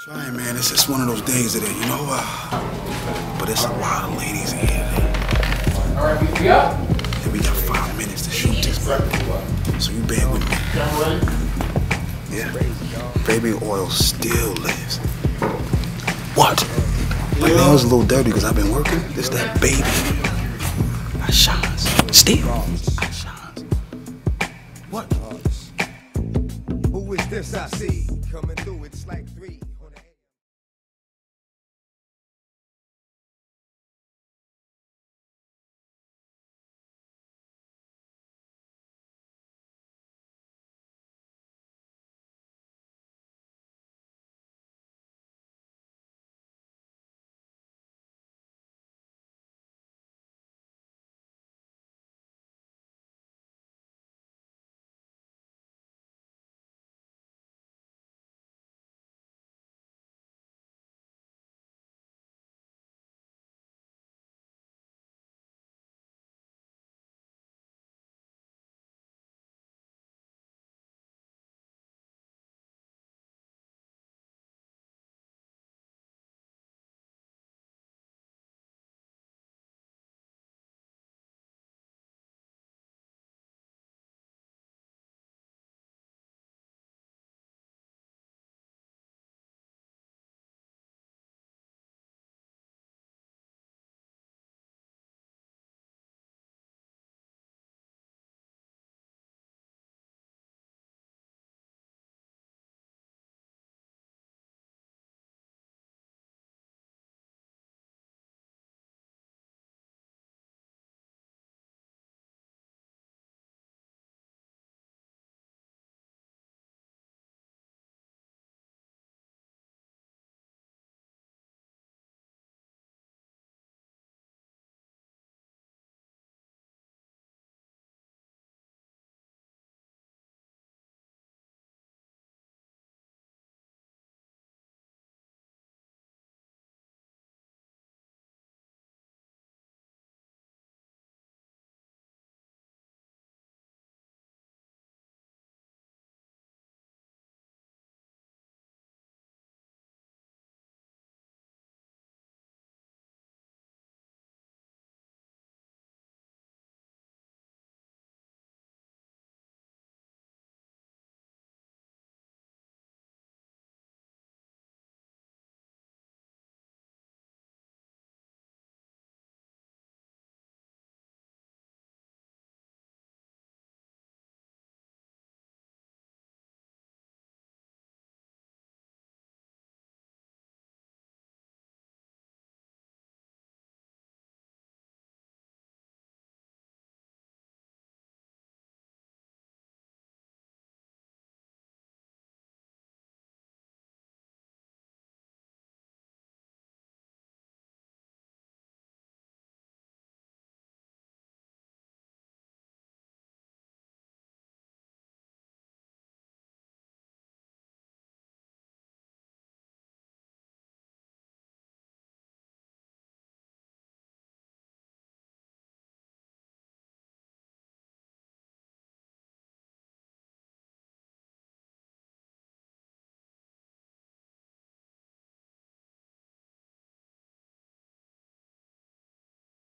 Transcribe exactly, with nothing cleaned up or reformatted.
Trying, man. It's just one of those days today, you know. Uh, but it's a lot of ladies in here today. All right, we up? And we got five minutes to shoot this, bro. So you bear with me. Yeah. Baby oil still lives. What? My nails a little dirty because I've been working. This that baby oil. I shines. Still. I shines. What? Who is this I see coming?